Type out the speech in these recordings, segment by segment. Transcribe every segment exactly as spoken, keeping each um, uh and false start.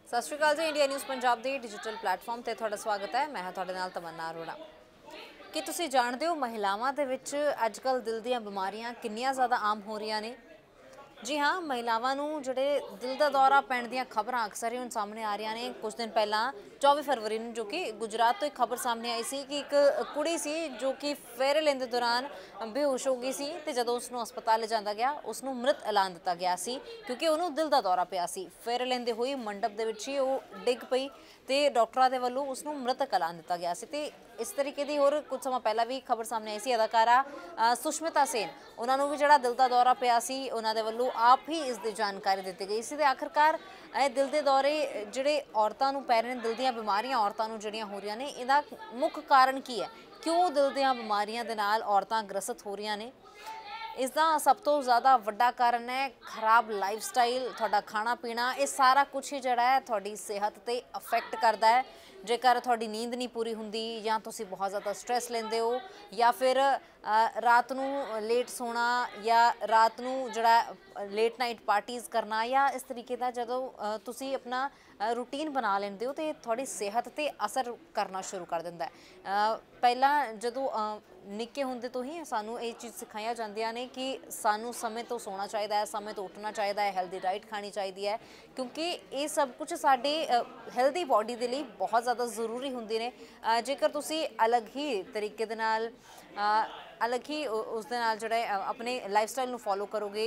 सत श्री अकाल जी। India news Punjab के डिजिटल प्लेटफॉर्म पर तुहाडा स्वागत है। मैं हाँ तुहाडे नाल तमन्ना अरोड़ा। कि तुसी जानते हो महिलावां दे विच अजकल दिल दीयां बीमारियां किन्नियां ज़्यादा आम हो रही ने। जी हाँ, महिलावां नूं जिहड़े दिल दा दौरा पैण दीयां खबरां अक्सर ही हुण सामने आ रही ने। कुछ दिन पहला चौबीस फरवरी नूं जो कि गुजरात तो एक खबर सामने आई सी कि एक कुड़ी सी जो कि फेरे लेंदे दौरान बेहोश हो गई सी ते जदों उसनूं हस्पताल लिजांदा गया उसनूं मृत ऐलान दिता गया सी क्योंकि उहनूं दिल दा दौरा पिया सी। फेरे लेंदे होई मंडप दे विच ही ओह डिग पई ते डॉक्टरां दे वल्लों उसनूं मृतक ऐलान दिता गया सी। ते इस तरीके की होर कुछ समा पहला भी खबर सामने आई सी। अदाकारा सुष्मिता सेन उन्होंने भी जिहड़ा दिल का दौरा पिया सी उन्हां दे वल्लों आप ही इसकी जानकारी दी गई सी। ते आखिरकार दिल के दौरे जिहड़े औरतां नूं पै रहे ने, दिल दीयां बीमारियां औरतां नूं जिहड़ियां हो रही ने, इहदा मुख कारण की है? क्यों दिल दीयां बीमारियां दे नाल औरतां ग्रसित हो रही ने? इसका सब तो ज़्यादा वड्डा कारण है खराब लाइफ स्टाइल, तुहाडा खाना पीना। ये सारा कुछ ही जिहड़ा है तुहाडी सेहत ते अफेक्ट करता है। जेकर तुहाडी नींद नहीं पूरी हुंदी या तुसीं बहुत ज़्यादा स्ट्रैस लेंदे हो या फिर रात नूं लेट सोना या रात नूं जिहड़ा लेट नाइट पार्टीज़ करना या इस तरीके का जदों तुसीं अपना रूटीन बना लेंदे हो तो थोड़ी सेहत ते असर करना शुरू कर दिंदा है। पहला जदों निक्के हुंदे तो ही सानू ये चीज़ सिखाइया जांदियां ने कि सानू समय तो सोना चाहिए है, समय तो उठना चाहिए है, हेल्दी डाइट खानी चाहिए है क्योंकि ये सब कुछ साडे हेल्दी बॉडी के लिए बहुत ज़्यादा जरूरी होंदे ने। जेकर तुसी अलग ही तरीके दे नाल अलग ही उस दे नाल जिहड़ा अपने लाइफ स्टाइल नूं फॉलो करोगे,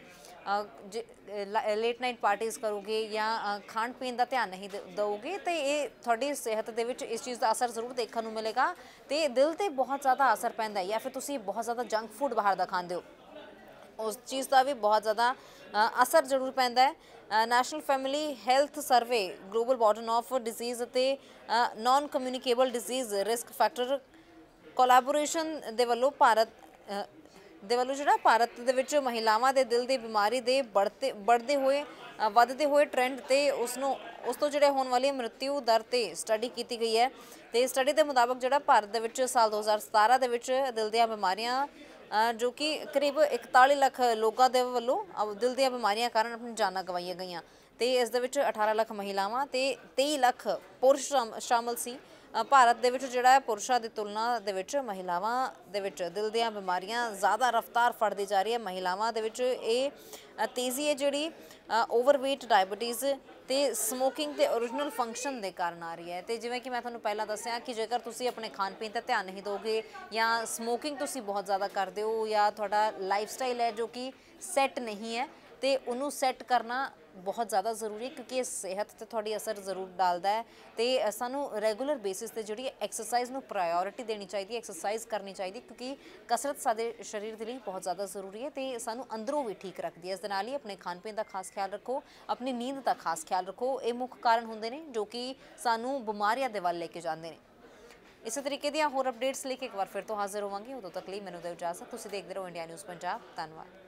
लेट नाइट पार्टीज़ करोगे या खाण पीन का ध्यान नहीं दोगे तो ये थोड़ी सेहत दे विच इस चीज़ का असर जरूर देखने को मिलेगा। तो दिल ते बहुत ज़्यादा असर पैंदा है। या फिर तुसी बहुत ज़्यादा जंक फूड बाहर का खाते हो, उस चीज़ का भी बहुत ज़्यादा असर जरूर पैंदा है। National family health survey global burden of disease ते non communicable disease risk factor collaboration दे वल्लों भारत दे वल्लों जिहड़ा भारत दे विच महिलावां दे दिल दी बीमारी दे बढ़ते बढ़ते हुए वधदे हुए ट्रेंड ते उसनों उस तो जिहड़े होने वाली मृत्यु दर ते स्टडी की गई है। तो स्टडी के मुताबिक जिहड़ा भारत दे विच साल दो हज़ार सतारा दे विच दिल दीयां बीमारियां जो कि करीब इकताली लख लोगों के वलों दिल दीयां बीमारियां कारण अपनी जानां गवाईया गईयां। तो इस दे विच अठारह लख महिलावां ते तेई लख पुरुष शामिल सी। भारत दे विच जिहड़ा है पुरुषां दी तुलना दे विच महिलावां दे विच दिल दीयां बीमारियां ज़्यादा रफ्तार फड़दी जा रही है। महिलावां दे विच ये तेज़ी है जिहड़ी ओवरवेट डायबिटीज़ ते स्मोकिंग ते ओरिजिनल फंक्शन के कारण आ रही है। तो जिवें कि मैं तुहानूं पहला दस्सिया कि जेकर तुसीं अपने खान पीन का ध्यान नहीं दोगे या स्मोकिंग तुसीं बहुत ज़्यादा करते हो या तुहाडा लाइफ स्टाइल है जो कि सैट नहीं है तो उन्होंने सैट करना बहुत ज़्यादा जरूरी है क्योंकि सेहत ते थोड़ी असर जरूर डालता है। तो सानू रेगूलर बेसिस ते जिहड़ी एक्सरसाइज नूं प्रायोरिटी देनी चाहिए, एक्सरसाइज करनी चाहिए क्योंकि कसरत साडे शरीर के लिए बहुत ज़्यादा जरूरी है। तो सानू अंदरों भी ठीक रखती है। इस दे नाल ही अपने खान पीन का खास ख्याल रखो, अपनी नींद का खास ख्याल रखो। ये मुख्य कारण होंदे ने जो कि सानू बीमारियां दे वल लेके जाते हैं। इस तरीके दी होर अपडेट्स लेके एक बार फिर तो हाजिर होवांगे। उदों तक लिए मैनूं दो इजाजत। तुसीं देखदे रहो इंडिया न्यूज़ पंजाब। धन्नवाद।